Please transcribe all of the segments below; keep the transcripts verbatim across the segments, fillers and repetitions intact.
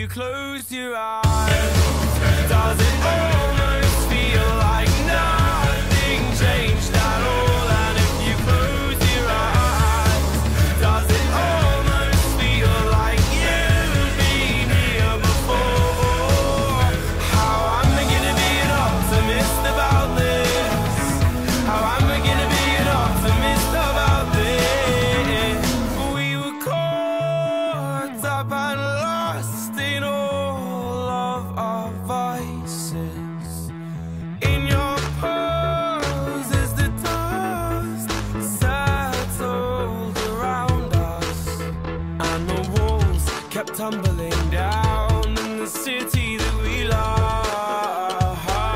you close your eyes, does it almost feel like nothing changed at all? And if you close your eyes, does it almost feel like you've been here before? How am I gonna be an optimist about this? How am I gonna be an optimist about this? We were caught up and lost in all of our vices. In your pose as the dust settled around us, and the walls kept tumbling down in the city that we love.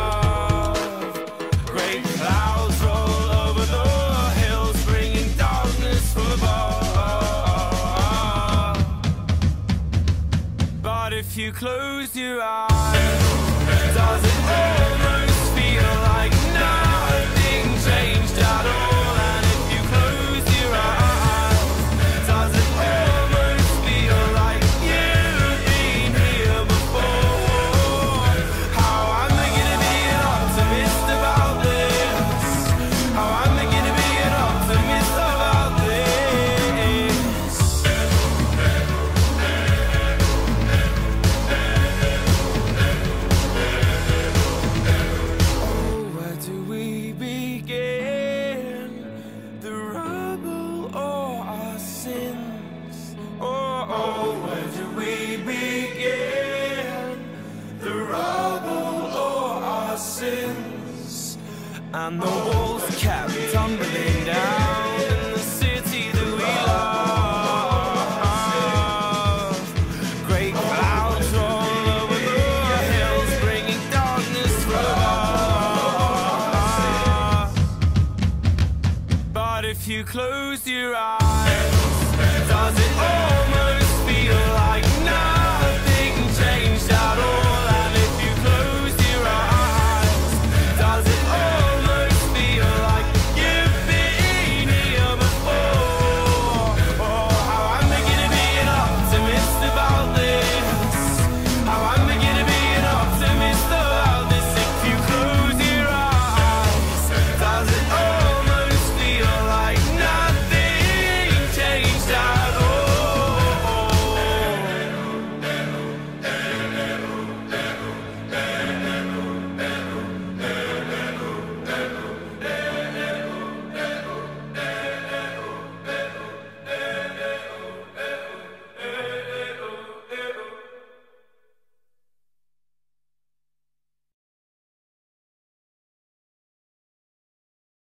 Great clouds roll over the hills, bringing darkness from above. But if you close your eyes, does it almost feel like nothing changed at all? And if you close your eyes, does it almost feel like you've been here before? How am I gonna be an optimist about this? How am I gonna be an optimist about this? Oh, where do we begin? The rubble or our sins? Oh, oh, where do we begin? The rubble or our sins? And the walls kept tumbling down in the city that we love. Great clouds roll over the hills, bringing darkness from above. But if you close your eyes, does it almost